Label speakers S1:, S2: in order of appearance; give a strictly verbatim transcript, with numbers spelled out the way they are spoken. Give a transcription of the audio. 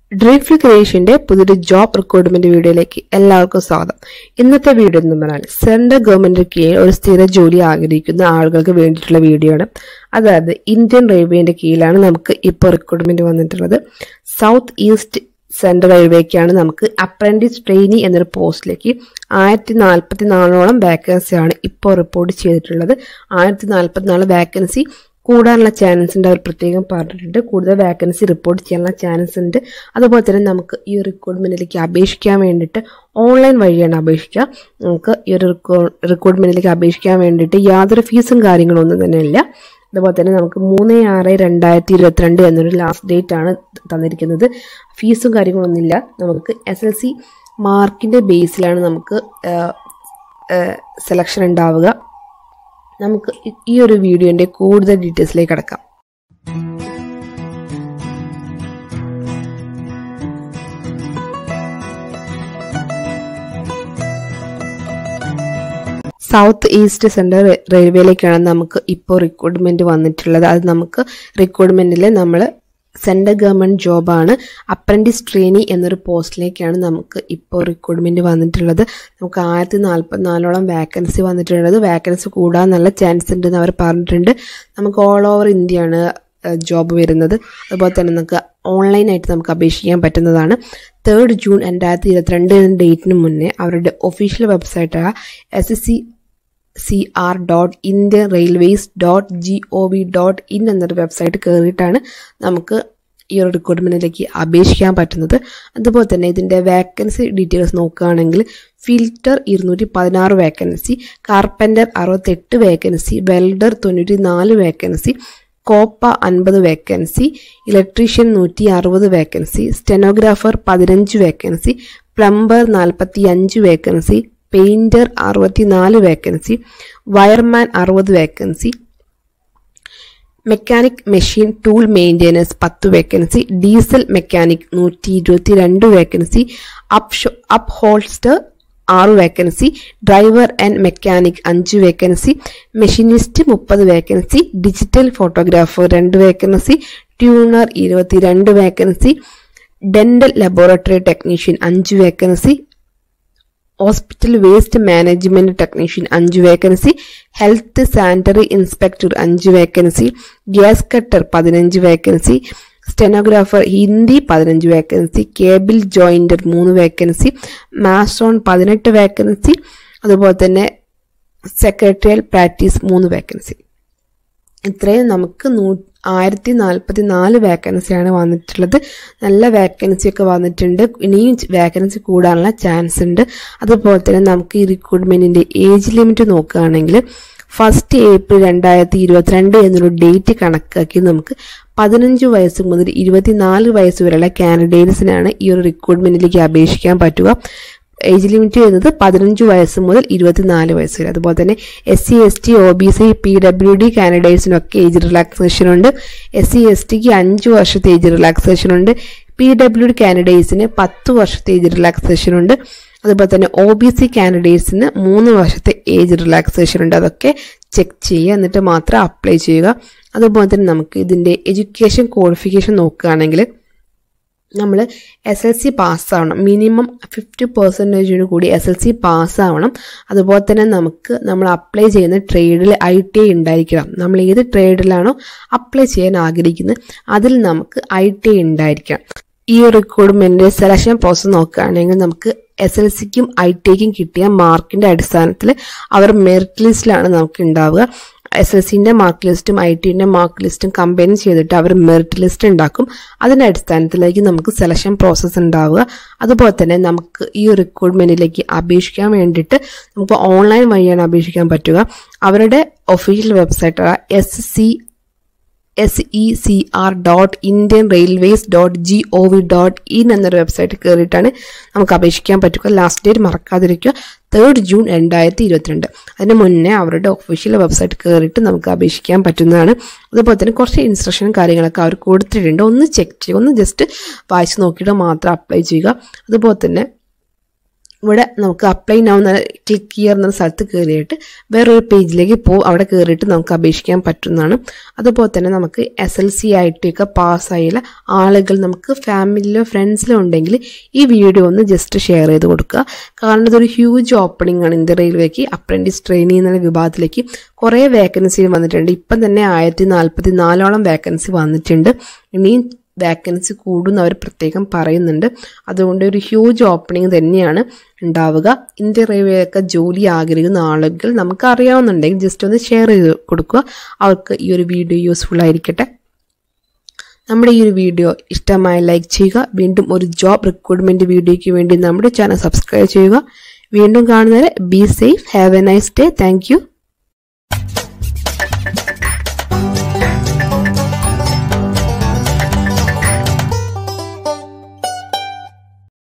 S1: Dreamfill ക്രിയേഷന്റെ പുതിയൊരു job recruitment വീഡിയോയിലേക്ക് എല്ലാവർക്കും സ്വാഗതം. ഇന്നത്തെ വീഡിയോ എന്ന് പറഞ്ഞാൽ സെൻട്രൽ ഗവൺമെന്റിന് കീഴിൽ ഒരു സ്ഥിര ജോലി ആഗ്രഹിക്കുന്ന ആളുകൾക്ക് വേണ്ടിയിട്ടുള്ള വീഡിയോ ആണ്. അതായത് ഇന്ത്യൻ റെയിൽവേന്റെ കീഴിലാണ് നമുക്ക് ഇപ്പോൾ റിക്രൂട്ട്മെന്റ് വന്നിട്ടുള്ളത്. സൗത്ത് ഈസ്റ്റ് സെൻട്രൽ റെയിൽവേക്കാണ് നമുക്ക് അപ്രന്റീസ് ട്രെയിനി എന്നൊരു പോസ്റ്റിലേക്ക് ആയിരത്തി നാൽപ്പത്തി നാലോളം വാക്കൻസിയാണ് ഇപ്പോൾ റിപ്പോർട്ട് ചെയ്തിട്ടുള്ളത്. ആയിരത്തി നാൽപ്പത്തിനാല് വാക്കൻസി കൂടാനുള്ള ചാൻസ് ഉണ്ട്. അവർ പ്രത്യേകം പറഞ്ഞിട്ടുണ്ട് കൂടുതൽ വാക്കൻസി റിപ്പോർട്ട് ചെയ്യാനുള്ള ചാൻസ് ഉണ്ട്. അതുപോലെ തന്നെ നമുക്ക് ഈ റിക്രൂട്ട്മെന്റിലേക്ക് അപേക്ഷിക്കാൻ വേണ്ടിയിട്ട് ഓൺലൈൻ വഴിയാണ് അപേക്ഷിക്കുക. നമുക്ക് ഈ ഒരു റിക്രൂട്ട്മെന്റിലേക്ക് അപേക്ഷിക്കാൻ വേണ്ടിയിട്ട് യാതൊരു ഫീസും കാര്യങ്ങളും ഒന്നും തന്നെ ഇല്ല. അതുപോലെ തന്നെ നമുക്ക് മൂന്ന് ആറ് രണ്ടായിരത്തി ഇരുപത്തിരണ്ട് എന്നൊരു ലാസ്റ്റ് ഡേറ്റ് ആണ് തന്നിരിക്കുന്നത്. ഫീസും കാര്യങ്ങളൊന്നുമില്ല. നമുക്ക് എസ് എൽ സി മാർക്കിന്റെ ബേസിലാണ് നമുക്ക് സെലക്ഷൻ ഉണ്ടാവുക. നമുക്ക് ഈ ഒരു വീഡിയോന്റെ കൂടുതൽ ഡീറ്റെയിൽസിലേക്ക് കടക്കാം. സൗത്ത് ഈസ്റ്റ് സെൻട്രൽ റെയിൽവേയിലേക്കാണ് നമുക്ക് ഇപ്പോൾ റിക്രൂട്ട്മെന്റ് വന്നിട്ടുള്ളത്. അത് നമുക്ക് റിക്രൂട്ട്മെന്റിൽ നമ്മൾ സെൻട്രൽ ഗവൺമെന്റ് ജോബാണ്. അപ്രന്റീസ് ട്രെയിനി എന്നൊരു പോസ്റ്റിലേക്കാണ് നമുക്ക് ഇപ്പോൾ റിക്രൂട്ട്മെന്റ് വന്നിട്ടുള്ളത്. നമുക്ക് ആയിരത്തി നാൽപ്പത്തിനാലോളം വാക്കൻസി വന്നിട്ടുള്ളത്. വാക്കൻസി കൂടാൻ നല്ല ചാൻസ് ഉണ്ടെന്ന് അവർ പറഞ്ഞിട്ടുണ്ട്. നമുക്ക് ഓൾ ഓവർ ഇന്ത്യയാണ് ജോബ് വരുന്നത്. അതുപോലെ തന്നെ നമുക്ക് ഓൺലൈനായിട്ട് നമുക്ക് അപേക്ഷിക്കാൻ പറ്റുന്നതാണ്. തേർഡ് ജൂൺ രണ്ടായിരത്തി ഇരുപത്തിരണ്ട് എന്ന ഡേറ്റിന് മുന്നേ അവരുടെ ഒഫീഷ്യൽ വെബ്സൈറ്റായ S C C R dot Indian railways dot G O V dot in എന്നൊരു വെബ്സൈറ്റ് കയറിയിട്ടാണ് നമുക്ക് ഈ ഒരു റിക്രൂട്ട്മെന്റിലേക്ക് അപേക്ഷിക്കാൻ പറ്റുന്നത്. അതുപോലെ തന്നെ ഇതിന്റെ വാക്കൻസി ഡീറ്റെയിൽസ് നോക്കുകയാണെങ്കിൽ ഫിൽറ്റർ ഇരുന്നൂറ്റി പതിനാറ് വേക്കൻസി, കാർപ്പന്റർ അറുപത്തെട്ട് വേക്കൻസി, വെൽഡർ തൊണ്ണൂറ്റി നാല് വേക്കൻസി, കോപ്പ അൻപത് വേക്കൻസി, ഇലക്ട്രീഷ്യൻ നൂറ്റി അറുപത് വേക്കൻസി, സ്റ്റെനോഗ്രാഫർ പതിനഞ്ച് വേക്കൻസി, പ്ലംബർ നാൽപ്പത്തി അഞ്ച് വേക്കൻസി, പെയിന്റർ അറുപത്തിനാല് വേക്കൻസി, വയർമാൻ അറുപത് vacancy, mechanic machine tool maintenance പത്ത് വേക്കൻസി, ഡീസൽ മെക്കാനിക് നൂറ്റി ഇരുപത്തി രണ്ട് വേക്കൻസി, അപ് അപ് ഹോൾസ്റ്റർ ആറ് വേക്കൻസി, ഡ്രൈവർ ആൻഡ് മെക്കാനിക് അഞ്ച് വേക്കൻസി, മെഷീനിസ്റ്റ് മുപ്പത് വേക്കൻസി, ഡിജിറ്റൽ ഫോട്ടോഗ്രാഫർ രണ്ട് വേക്കൻസി, ട്യൂണർ ഇരുപത്തിരണ്ട് വേക്കൻസി, ഡെന്റൽ ലബോറട്ടറി ടെക്നീഷ്യൻ അഞ്ച് vacancy, hospital waste management technician അഞ്ച് വേക്കൻസി, ഹെൽത്ത് സാനിറ്ററി ഇൻസ്പെക്ടർ അഞ്ച് വേക്കൻസി, ഗ്യാസ് കട്ടർ പതിനഞ്ച് vacancy, stenographer Hindi പതിനഞ്ച് വേക്കൻസി, കേബിൾ ജോയിന്റർ മൂന്ന് വേക്കൻസി, മാസോൺ പതിനെട്ട് വേക്കൻസി, അതുപോലെ തന്നെ സെക്രട്ടറിയൽ പ്രാക്ടീസ് മൂന്ന് വേക്കൻസി. ഇത്രയും നമുക്ക് നൂ ആയിരത്തി നാൽപ്പത്തി നാല് വേക്കൻസിയാണ് വന്നിട്ടുള്ളത്. നല്ല വേക്കൻസി ഒക്കെ വന്നിട്ടുണ്ട്. ഇനിയും വേക്കൻസി കൂടാനുള്ള ചാൻസ് ഉണ്ട്. അതുപോലെ തന്നെ നമുക്ക് ഈ റിക്രൂട്ട്മെന്റിന്റെ ഏജ് ലിമിറ്റ് നോക്കുകയാണെങ്കിൽ ഫസ്റ്റ് ഏപ്രിൽ രണ്ടായിരത്തി ഇരുപത്തിരണ്ട് എന്നൊരു ഡേറ്റ് കണക്കാക്കി നമുക്ക് പതിനഞ്ച് വയസ്സ് മുതൽ ഇരുപത്തിനാല് വയസ്സ് വരെയുള്ള കാൻഡിഡേറ്റ്സിനാണ് ഈ ഒരു റിക്രൂട്ട്മെന്റിലേക്ക് അപേക്ഷിക്കാൻ പറ്റുക. ഏജ് ലിമിറ്റ് ചെയ്യുന്നത് പതിനഞ്ച് വയസ്സ് മുതൽ ഇരുപത്തിനാല് വയസ്സ് വരെ. അതുപോലെ തന്നെ S C S T O B C P W D കാൻഡിഡേറ്റ്സിനൊക്കെ ഏജ് റിലാക്സേഷൻ ഉണ്ട്. എസ് സി എസ് ടിക്ക് അഞ്ച് വർഷത്തെ ഏജ് റിലാക്സേഷൻ ഉണ്ട്. പി ഡബ്ല്യു ഡി കാൻഡിഡേറ്റ്സിന് പത്ത് വർഷത്തെ ഏജ് റിലാക്സേഷൻ ഉണ്ട്. അതുപോലെ തന്നെ ഒ ബി സി കാൻഡിഡേറ്റ്സിന് മൂന്ന് വർഷത്തെ ഏജ് റിലാക്സേഷൻ ഉണ്ട്. അതൊക്കെ ചെക്ക് ചെയ്യുക, എന്നിട്ട് മാത്രം അപ്ലൈ ചെയ്യുക. അതുപോലെ തന്നെ നമുക്ക് ഇതിന്റെ എഡ്യൂക്കേഷൻ ക്വാളിഫിക്കേഷൻ നോക്കുകയാണെങ്കിൽ നമ്മൾ എസ് എൽ സി പാസ്സാവണം. മിനിമം ഫിഫ്റ്റി പെർസെൻറ്റേജിന് കൂടി എസ് എൽ സി പാസ്സാവണം. അതുപോലെ തന്നെ നമുക്ക് നമ്മൾ അപ്ലൈ ചെയ്യുന്ന ട്രേഡിൽ ഐ ടി ഐ ഉണ്ടായിരിക്കണം. നമ്മൾ ഏത് ട്രേഡിലാണോ അപ്ലൈ ചെയ്യാൻ ആഗ്രഹിക്കുന്നത് അതിൽ നമുക്ക് ഐ ടി ഐ ഉണ്ടായിരിക്കണം. ഈ റിക്രൂട്ട്മെന്റ് സെലക്ഷൻ പ്രോസസ് നോക്കുകയാണെങ്കിൽ നമുക്ക് എസ് എൽ സിക്കും ഐ ടി ഐക്കും കിട്ടിയ മാർക്കിന്റെ അടിസ്ഥാനത്തിൽ അവർ മെറിറ്റ് ലിസ്റ്റിലാണ് നമുക്ക് ഉണ്ടാവുക. എസ് എൽ സിന്റെ മാർക്ക് ലിസ്റ്റും ഐ ടിന്റെ മാർക്ക് ലിസ്റ്റും കമ്പയർ ചെയ്തിട്ട് അവർ മെറിറ്റ് ലിസ്റ്റ് ഉണ്ടാക്കും. അതിന്റെ അടിസ്ഥാനത്തിലേക്ക് നമുക്ക് സെലക്ഷൻ പ്രോസസ്സ് ഉണ്ടാവുക. അതുപോലെ തന്നെ നമുക്ക് ഈ റിക്രൂട്ട്മെന്റിലേക്ക് അപേക്ഷിക്കാൻ വേണ്ടിയിട്ട് നമുക്ക് ഓൺലൈൻ വഴിയാണ് അപേക്ഷിക്കാൻ പറ്റുക. അവരുടെ official website S C S E C R dot Indian railways dot G O V dot in എന്നൊരു വെബ്സൈറ്റ് കയറിയിട്ടാണ് നമുക്ക് അപേക്ഷിക്കാൻ പറ്റുക. ലാസ്റ്റ് ഡേറ്റ് മറക്കാതിരിക്കുക, തേർഡ് ജൂൺ രണ്ടായിരത്തി ഇരുപത്തിരണ്ട്. അതിന് മുന്നേ അവരുടെ ഒഫീഷ്യൽ വെബ്സൈറ്റ് കയറിയിട്ട് നമുക്ക് അപേക്ഷിക്കാൻ പറ്റുന്നതാണ്. അതുപോലെ തന്നെ കുറച്ച് ഇൻസ്ട്രക്ഷനും കാര്യങ്ങളൊക്കെ അവർ കൊടുത്തിട്ടുണ്ട്. ഒന്ന് ചെക്ക് ചെയ്യുക, ഒന്ന് ജസ്റ്റ് വായിച്ച് നോക്കിയിട്ട് മാത്രം അപ്ലൈ ചെയ്യുക. അതുപോലെ തന്നെ ഇവിടെ നമുക്ക് അപ്ലൈ നൗ എന്ന് ക്ലിക്ക് ചെയ്യുന്ന സ്ഥലത്ത് കയറിയിട്ട് വേറൊരു പേജിലേക്ക് പോകും. അവിടെ കയറിയിട്ട് നമുക്ക് അപേക്ഷിക്കാൻ പറ്റുന്നതാണ്. അതുപോലെ തന്നെ നമുക്ക് എസ് എൽ സി ആയിട്ടൊക്കെ പാസ്സായുള്ള ആളുകൾ നമുക്ക് ഫാമിലിയിലോ ഫ്രണ്ട്സിലോ ഉണ്ടെങ്കിൽ ഈ വീഡിയോ ഒന്ന് ജസ്റ്റ് ഷെയർ ചെയ്ത് കൊടുക്കുക. കാരണം ഇതൊരു ഹ്യൂജ് ഓപ്പണിംഗ് ആണ്. ഇന്ത്യൻ റെയിൽവേക്ക് അപ്രന്റീസ് ട്രെയിനി എന്നുള്ള വിഭാഗത്തിലേക്ക് കുറേ വേക്കൻസി വന്നിട്ടുണ്ട്. ഇപ്പം തന്നെ ആയിരത്തി നാൽപ്പത്തി നാലോളം വേക്കൻസി വന്നിട്ടുണ്ട്. ഇനിയും വേക്കൻസി കൂടുന്ന അവർ പ്രത്യേകം പറയുന്നുണ്ട്. അതുകൊണ്ട് ഒരു ഹ്യൂജ് ഓപ്പണിംഗ് തന്നെയാണ് ഉണ്ടാവുക. ഇന്ത്യൻ റെയിൽവേയൊക്കെ ജോലി ആഗ്രഹിക്കുന്ന ആളുകൾ നമുക്ക് അറിയാവുന്നുണ്ടെങ്കിൽ ജസ്റ്റ് ഒന്ന് ഷെയർ ചെയ്ത് കൊടുക്കുക. അവർക്ക് ഈ ഒരു വീഡിയോ യൂസ്ഫുൾ ആയിരിക്കട്ടെ. നമ്മുടെ ഈ ഒരു വീഡിയോ ഇഷ്ടമായി ലൈക്ക് ചെയ്യുക. വീണ്ടും ഒരു ജോബ് റിക്രൂട്ട്മെന്റ് വീഡിയോയ്ക്ക് വേണ്ടി നമ്മുടെ ചാനൽ സബ്സ്ക്രൈബ് ചെയ്യുക. വീണ്ടും കാണുന്നവരെ be safe, have a nice day. Thank U.